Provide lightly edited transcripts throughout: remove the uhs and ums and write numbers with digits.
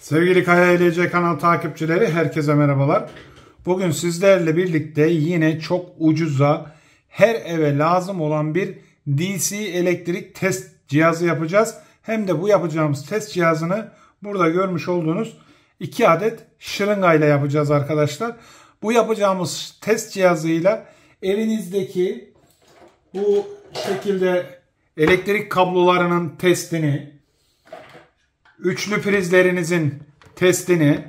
Sevgili Kaya İLC kanal takipçileri, herkese merhabalar. Bugün sizlerle birlikte yine çok ucuza, her eve lazım olan bir DC elektrik test cihazı yapacağız. Hem de bu yapacağımız test cihazını burada görmüş olduğunuz 2 adet şırınga ile yapacağız arkadaşlar. Bu yapacağımız test cihazıyla evinizdeki bu şekilde elektrik kablolarının testini, üçlü prizlerinizin testini,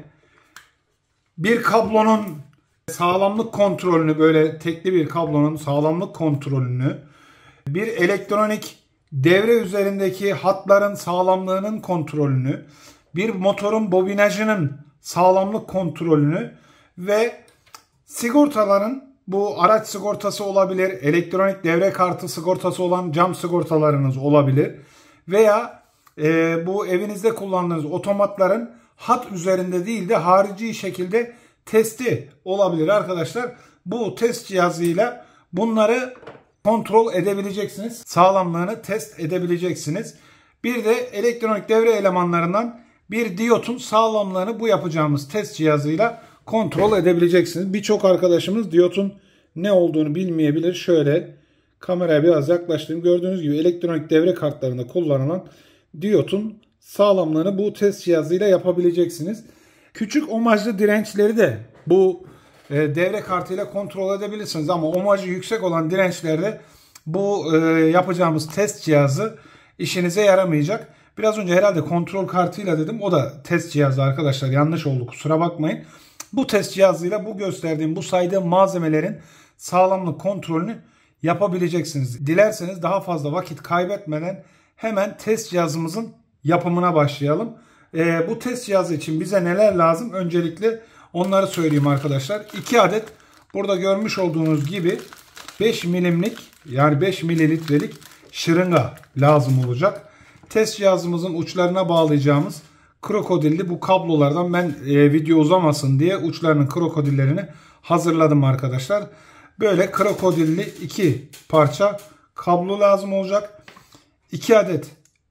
bir kablonun sağlamlık kontrolünü, böyle tekli bir kablonun sağlamlık kontrolünü, bir elektronik devre üzerindeki hatların sağlamlığının kontrolünü, bir motorun bobinajının sağlamlık kontrolünü ve sigortaların, bu araç sigortası olabilir, elektronik devre kartı sigortası olan cam sigortalarınız olabilir veya bu evinizde kullandığınız otomatların hat üzerinde değil de harici şekilde testi olabilir arkadaşlar. Bu test cihazıyla bunları kontrol edebileceksiniz. Sağlamlığını test edebileceksiniz. Bir de elektronik devre elemanlarından bir diyotun sağlamlığını bu yapacağımız test cihazıyla kontrol edebileceksiniz. Birçok arkadaşımız diyotun ne olduğunu bilmeyebilir. Şöyle kameraya biraz yaklaştım. Gördüğünüz gibi elektronik devre kartlarında kullanılan diyotun sağlamlığını bu test cihazıyla yapabileceksiniz. Küçük ohmajlı dirençleri de bu devre kartıyla kontrol edebilirsiniz. Ama ohmajı yüksek olan dirençlerde bu yapacağımız test cihazı işinize yaramayacak. Biraz önce herhalde kontrol kartıyla dedim. O da test cihazı arkadaşlar. Yanlış oldu, kusura bakmayın. Bu test cihazıyla bu gösterdiğim, bu saydığım malzemelerin sağlamlık kontrolünü yapabileceksiniz. Dilerseniz daha fazla vakit kaybetmeden hemen test cihazımızın yapımına başlayalım. Bu test cihazı için bize neler lazım? Öncelikle onları söyleyeyim arkadaşlar. 2 adet burada görmüş olduğunuz gibi 5 milimlik, yani 5 mililitrelik şırınga lazım olacak. Test cihazımızın uçlarına bağlayacağımız krokodilli bu kablolardan ben video uzamasın diye uçlarının krokodillerini hazırladım arkadaşlar. Böyle krokodilli 2 parça kablo lazım olacak. 2 adet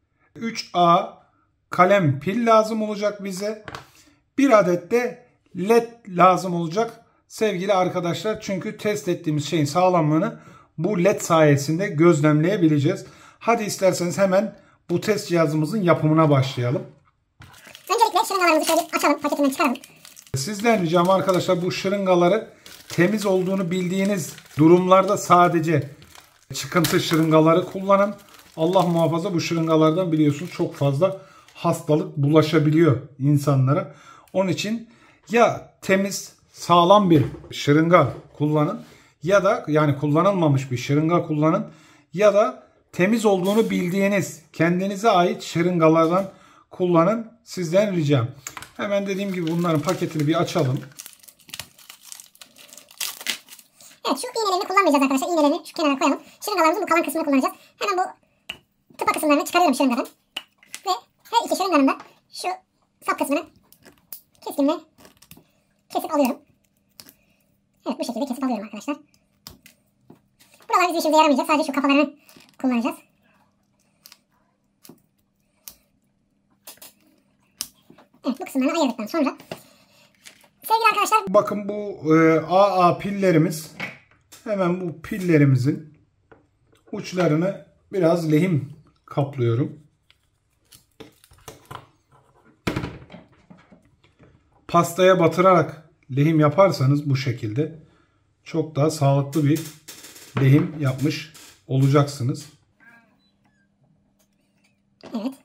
3A kalem pil lazım olacak bize. 1 adet de LED lazım olacak sevgili arkadaşlar. Çünkü test ettiğimiz şeyin sağlamlığını bu LED sayesinde gözlemleyebileceğiz. Hadi isterseniz hemen bu test cihazımızın yapımına başlayalım. Öncelikle şırıngalarımızı şöyle açalım, paketinden çıkaralım. Sizden ricam arkadaşlar, bu şırıngaları temiz olduğunu bildiğiniz durumlarda sadece çıkıntı şırıngaları kullanın. Allah muhafaza, bu şırıngalardan biliyorsunuz çok fazla hastalık bulaşabiliyor insanlara. Onun için ya temiz, sağlam bir şırınga kullanın ya da yani kullanılmamış bir şırınga kullanın ya da temiz olduğunu bildiğiniz kendinize ait şırıngalardan kullanın. Sizden ricam. Hemen dediğim gibi bunların paketini bir açalım. Evet, şu iğnelerini kullanmayacağız arkadaşlar. İğnelerini şu kenara koyalım. Şırıngalarımızın bu kalan kısmını kullanacağız. Hemen bu tıpa kısımlarını çıkarıyorum şırıngadan. Ve her iki şırınganın da şu sap kısmını keskinle kesip alıyorum. Evet, bu şekilde kesip alıyorum arkadaşlar. Buralar bizim işimize yaramayacak. Sadece şu kafalarını kullanacağız. Evet, bu kısımlarını ayırdıktan sonra sevgili arkadaşlar, bakın bu AA pillerimiz. Hemen bu pillerimizin uçlarını biraz lehim kaplıyorum. Pastaya batırarak lehim yaparsanız bu şekilde çok daha sağlıklı bir lehim yapmış olacaksınız. evet.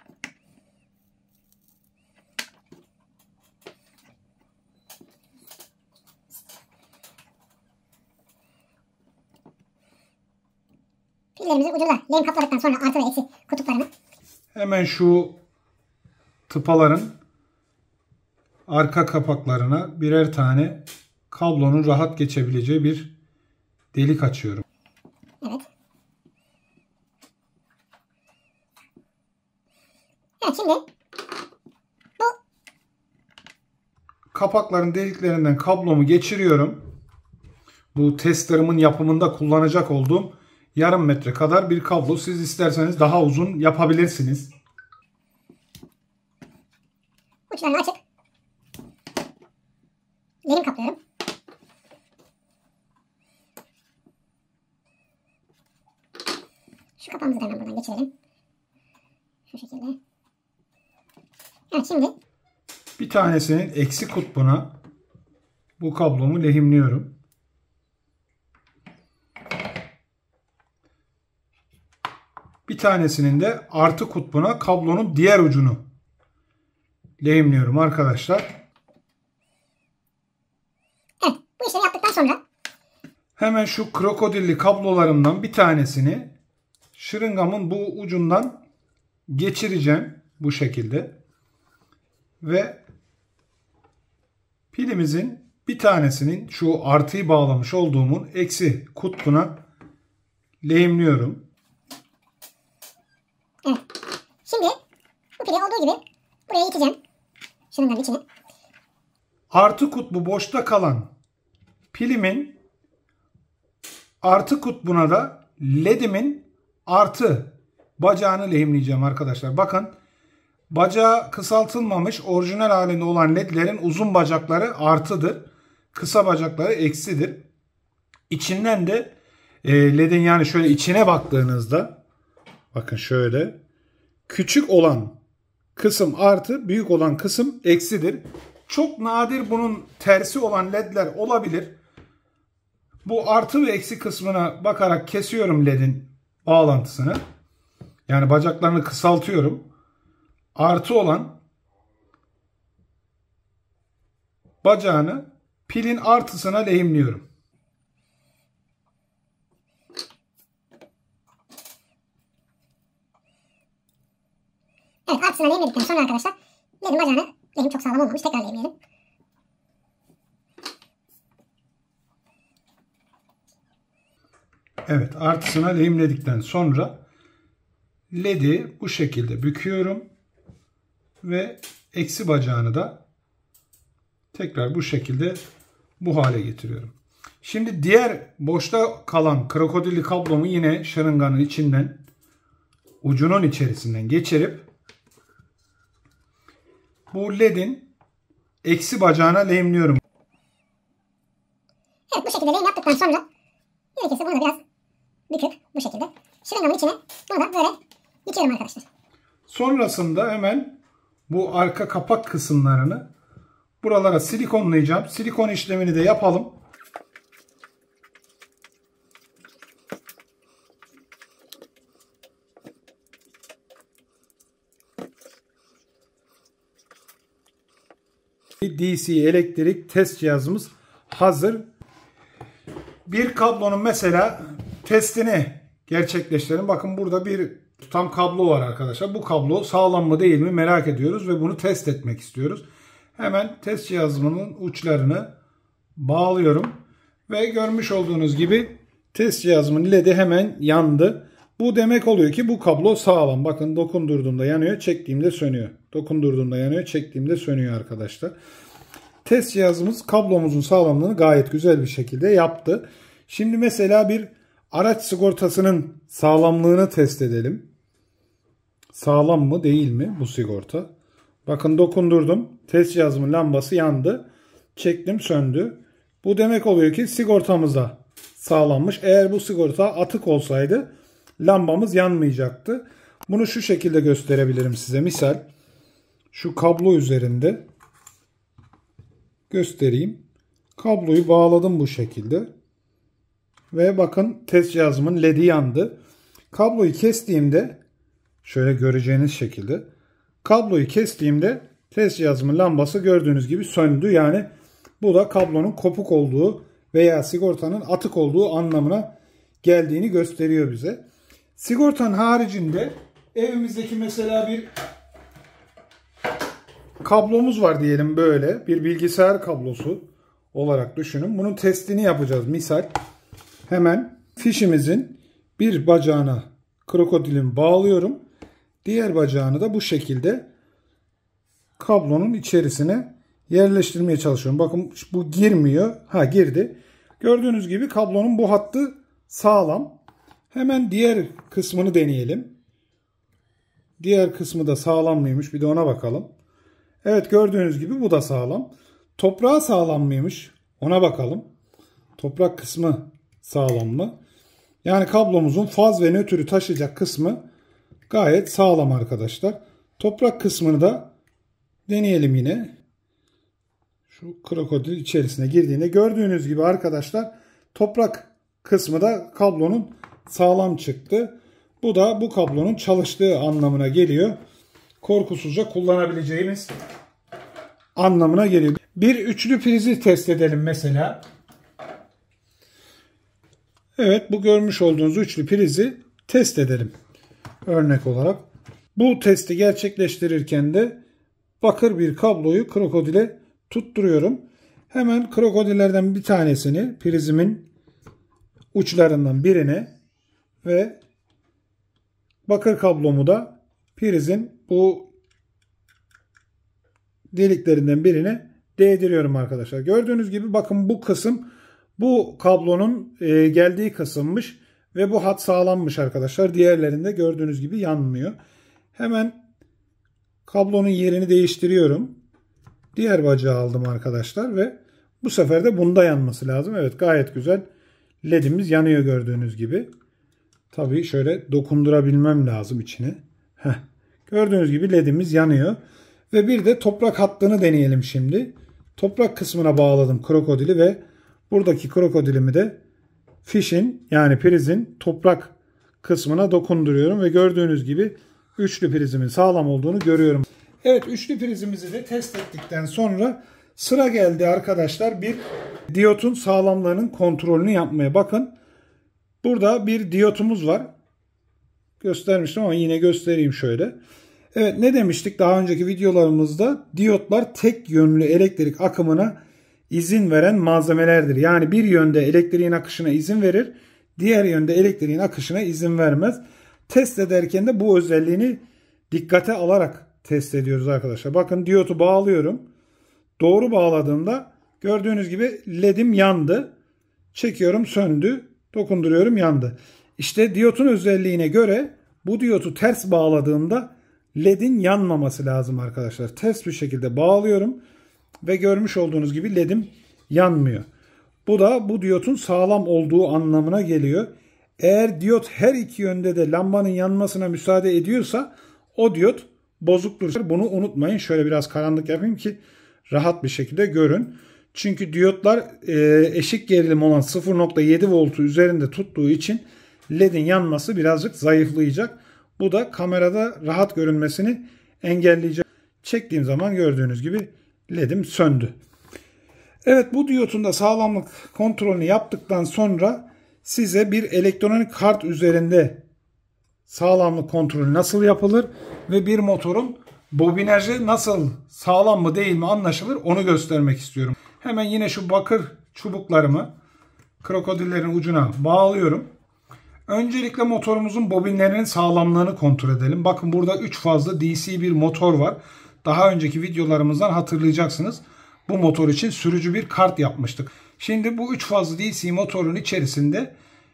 Pillerimizi ucunda lehim kapladıktan sonra artı ve eksi kutuplarını hemen şu tıpaların arka kapaklarına birer tane kablonun rahat geçebileceği bir delik açıyorum. Evet. Evet, şimdi bu kapakların deliklerinden kablomu geçiriyorum. Bu testerımın yapımında kullanacak olduğum yarım metre kadar bir kablo. Siz isterseniz daha uzun yapabilirsiniz. uçlarını açıp lehim kaplıyorum. Şu kapağımızı da hemen buradan geçirelim. Şu şekilde. Evet, şimdi bir tanesinin eksi kutbuna bu kablomu lehimliyorum. Bir tanesinin de artı kutbuna kablonun diğer ucunu lehimliyorum arkadaşlar. Evet, bu işlemi yaptıktan sonra hemen şu krokodilli kablolarımdan bir tanesini şırıngamın bu ucundan geçireceğim bu şekilde. Ve pilimizin bir tanesinin şu artıyı bağlamış olduğumun eksi kutbuna lehimliyorum. Evet. Şimdi bu pili olduğu gibi buraya iteceğim. Şırınganın içine. Artı kutbu boşta kalan pilimin artı kutbuna da ledimin artı bacağını lehimleyeceğim arkadaşlar. Bakın, bacağı kısaltılmamış orijinal halinde olan ledlerin uzun bacakları artıdır. Kısa bacakları eksidir. İçinden de ledin yani şöyle içine baktığınızda bakın şöyle küçük olan kısım artı, büyük olan kısım eksidir. Çok nadir bunun tersi olan ledler olabilir. Bu artı ve eksi kısmına bakarak kesiyorum ledin bağlantısını. Yani bacaklarını kısaltıyorum. Artı olan bacağını pilin artısına lehimliyorum. Evet, artısına lehimledikten sonra arkadaşlar ledin bacağını, lehim çok sağlam olmamış, tekrar lehimleyelim. Evet, artısına lehimledikten sonra ledi bu şekilde büküyorum ve eksi bacağını da tekrar bu şekilde bu hale getiriyorum. Şimdi diğer boşta kalan krokodilli kablomu yine şırınganın içinden, ucunun içerisinden geçirip bu ledin eksi bacağına lehimliyorum. Evet, bu şekilde lehim yaptıktan sonra gerekirse bunu da biraz büküp bu şekilde şırıngamın içine bunu da böyle geçiyorum arkadaşlar. Sonrasında hemen bu arka kapak kısımlarını buralara silikonlayacağım. Silikon işlemini de yapalım. DC elektrik test cihazımız hazır. Bir kablonun mesela testini gerçekleştirelim. Bakın burada bir tutam kablo var arkadaşlar. Bu kablo sağlam mı değil mi merak ediyoruz ve bunu test etmek istiyoruz. Hemen test cihazımın uçlarını bağlıyorum. Ve görmüş olduğunuz gibi test cihazımın ledi hemen yandı. Bu demek oluyor ki bu kablo sağlam. Bakın dokundurduğumda yanıyor, çektiğimde sönüyor. Dokundurduğumda yanıyor, çektiğimde sönüyor arkadaşlar. Test cihazımız kablomuzun sağlamlığını gayet güzel bir şekilde yaptı. Şimdi mesela bir araç sigortasının sağlamlığını test edelim. Sağlam mı değil mi bu sigorta? Bakın dokundurdum. Test cihazımın lambası yandı. Çektim, söndü. Bu demek oluyor ki sigortamız da sağlammış. Eğer bu sigorta atık olsaydı lambamız yanmayacaktı. Bunu şu şekilde gösterebilirim size. Misal şu kablo üzerinde göstereyim. Kabloyu bağladım bu şekilde. Ve bakın test cihazımın ledi yandı. Kabloyu kestiğimde şöyle göreceğiniz şekilde kabloyu kestiğimde test cihazımın lambası gördüğünüz gibi söndü. Yani bu da kablonun kopuk olduğu veya sigortanın atık olduğu anlamına geldiğini gösteriyor bize. Sigortanın haricinde evimizdeki mesela bir kablomuz var diyelim, böyle bir bilgisayar kablosu olarak düşünün. Bunun testini yapacağız. Misal hemen fişimizin bir bacağına krokodilimi bağlıyorum. Diğer bacağını da bu şekilde kablonun içerisine yerleştirmeye çalışıyorum. Bakın bu girmiyor. Ha, girdi. Gördüğünüz gibi kablonun bu hattı sağlam. Hemen diğer kısmını deneyelim. Diğer kısmı da sağlam mıymış? Bir de ona bakalım. Evet, gördüğünüz gibi bu da sağlam. Toprağı sağlam mıymış? Ona bakalım. Toprak kısmı sağlam mı? Yani kablomuzun faz ve nötrü taşıyacak kısmı gayet sağlam arkadaşlar. Toprak kısmını da deneyelim yine. Şu krokodil içerisine girdiğinde gördüğünüz gibi arkadaşlar toprak kısmı da kablonun sağlam çıktı. Bu da bu kablonun çalıştığı anlamına geliyor. Korkusuzca kullanabileceğimiz anlamına geliyor. Bir üçlü prizi test edelim mesela. Evet, bu görmüş olduğunuz üçlü prizi test edelim. Örnek olarak. Bu testi gerçekleştirirken de bakır bir kabloyu krokodile tutturuyorum. Hemen krokodillerden bir tanesini prizimin uçlarından birine ve bakır kablomu da prizin bu deliklerinden birine değdiriyorum arkadaşlar. Gördüğünüz gibi bakın bu kısım bu kablonun geldiği kısımmış ve bu hat sağlammış arkadaşlar. Diğerlerinde gördüğünüz gibi yanmıyor. Hemen kablonun yerini değiştiriyorum. Diğer bacağı aldım arkadaşlar ve bu sefer de bunda yanması lazım. Evet, gayet güzel. LED'imiz yanıyor gördüğünüz gibi. Tabii şöyle dokundurabilmem lazım içine. Gördüğünüz gibi LED'imiz yanıyor. Ve bir de toprak hattını deneyelim şimdi. Toprak kısmına bağladım krokodili ve buradaki krokodilimi de fişin yani prizin toprak kısmına dokunduruyorum ve gördüğünüz gibi üçlü prizimin sağlam olduğunu görüyorum. Evet, üçlü prizimizi de test ettikten sonra sıra geldi arkadaşlar bir diyotun sağlamlığının kontrolünü yapmaya. Bakın burada bir diyotumuz var. Göstermiştim ama yine göstereyim şöyle. Evet, ne demiştik daha önceki videolarımızda? Diyotlar tek yönlü elektrik akımına izin veren malzemelerdir. Yani bir yönde elektriğin akışına izin verir, diğer yönde elektriğin akışına izin vermez. Test ederken de bu özelliğini dikkate alarak test ediyoruz arkadaşlar. Bakın diyotu bağlıyorum. Doğru bağladığımda gördüğünüz gibi LED'im yandı. Çekiyorum, söndü. Dokunduruyorum, yandı. İşte diyotun özelliğine göre bu diyotu ters bağladığımda LED'in yanmaması lazım arkadaşlar. Ters bir şekilde bağlıyorum ve görmüş olduğunuz gibi LED'im yanmıyor. Bu da bu diyotun sağlam olduğu anlamına geliyor. Eğer diyot her iki yönde de lambanın yanmasına müsaade ediyorsa o diyot bozuktur. Bunu unutmayın. Şöyle biraz karanlık yapayım ki rahat bir şekilde görün. Çünkü diyotlar eşik gerilim olan 0.7 voltu üzerinde tuttuğu için LED'in yanması birazcık zayıflayacak. Bu da kamerada rahat görünmesini engelleyecek. Çektiğim zaman gördüğünüz gibi LED'im söndü. Evet, bu diyotun da sağlamlık kontrolünü yaptıktan sonra size bir elektronik kart üzerinde sağlamlık kontrolü nasıl yapılır ve bir motorun bobinajı nasıl sağlam mı değil mi anlaşılır onu göstermek istiyorum. Hemen yine şu bakır çubuklarımı krokodillerin ucuna bağlıyorum. Öncelikle motorumuzun bobinlerinin sağlamlığını kontrol edelim. Bakın burada 3 fazlı DC bir motor var. Daha önceki videolarımızdan hatırlayacaksınız. Bu motor için sürücü bir kart yapmıştık. Şimdi bu 3 fazlı DC motorun içerisinde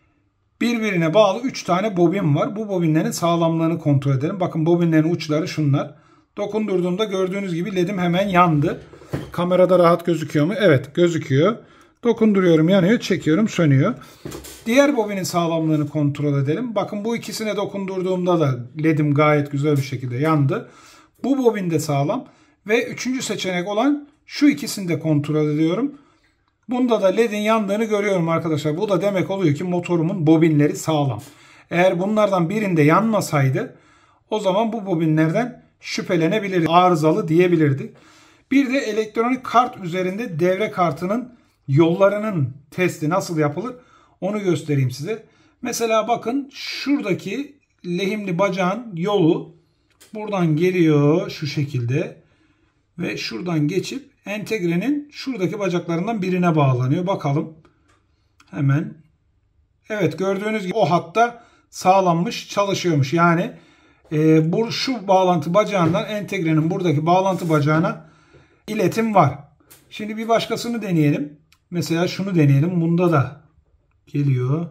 birbirine bağlı 3 tane bobin var. Bu bobinlerin sağlamlığını kontrol edelim. Bakın bobinlerin uçları şunlar. Dokundurduğumda gördüğünüz gibi LED'im hemen yandı. Kamerada rahat gözüküyor mu? Evet, gözüküyor. Dokunduruyorum, yanıyor, çekiyorum, sönüyor. Diğer bobinin sağlamlığını kontrol edelim. Bakın bu ikisine dokundurduğumda da LED'im gayet güzel bir şekilde yandı. Bu bobin de sağlam. Ve üçüncü seçenek olan şu ikisini de kontrol ediyorum. Bunda da LED'in yandığını görüyorum arkadaşlar. Bu da demek oluyor ki motorumun bobinleri sağlam. Eğer bunlardan birinde yanmasaydı o zaman bu bobinlerden şüphelenebilirdik. Arızalı diyebilirdik. Bir de elektronik kart üzerinde devre kartının yollarının testi nasıl yapılır onu göstereyim size. Mesela bakın şuradaki lehimli bacağın yolu buradan geliyor şu şekilde ve şuradan geçip entegrenin şuradaki bacaklarından birine bağlanıyor. Bakalım hemen. Evet, gördüğünüz gibi o hatta sağlanmış, çalışıyormuş. Yani şu bağlantı bacağından entegrenin buradaki bağlantı bacağına iletim var. Şimdi bir başkasını deneyelim. Mesela şunu deneyelim. Bunda da geliyor.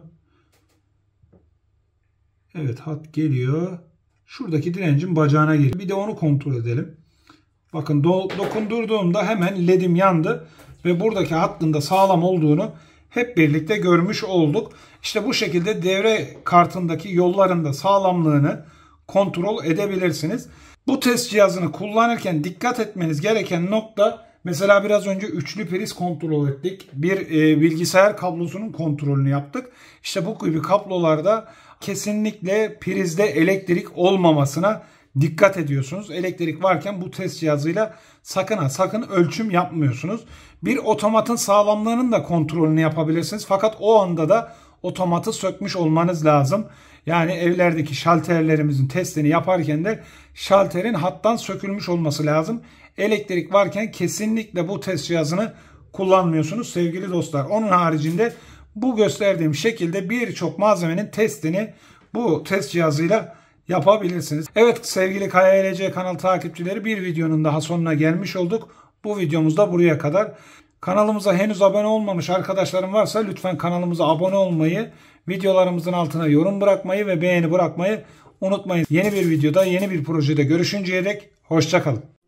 Evet, hat geliyor. Şuradaki direncin bacağına geliyor. Bir de onu kontrol edelim. Bakın dokundurduğumda hemen ledim yandı ve buradaki hattın da sağlam olduğunu hep birlikte görmüş olduk. İşte bu şekilde devre kartındaki yolların da sağlamlığını kontrol edebilirsiniz. Bu test cihazını kullanırken dikkat etmeniz gereken nokta, mesela biraz önce üçlü priz kontrol ettik. Bir bilgisayar kablosunun kontrolünü yaptık. İşte bu gibi kablolarda kesinlikle prizde elektrik olmamasına dikkat ediyorsunuz. Elektrik varken bu test cihazıyla sakın ölçüm yapmıyorsunuz. Bir otomatın sağlamlığının da kontrolünü yapabilirsiniz. Fakat o anda da otomatı sökmüş olmanız lazım. Yani evlerdeki şalterlerimizin testini yaparken de şalterin hattan sökülmüş olması lazım. Elektrik varken kesinlikle bu test cihazını kullanmıyorsunuz sevgili dostlar. Onun haricinde bu gösterdiğim şekilde birçok malzemenin testini bu test cihazıyla yapabilirsiniz. Evet sevgili KYLC kanal takipçileri, bir videonun daha sonuna gelmiş olduk. Bu videomuz da buraya kadar. Kanalımıza henüz abone olmamış arkadaşlarım varsa lütfen kanalımıza abone olmayı, videolarımızın altına yorum bırakmayı ve beğeni bırakmayı unutmayın. Yeni bir videoda, yeni bir projede görüşünceye dek hoşça kalın.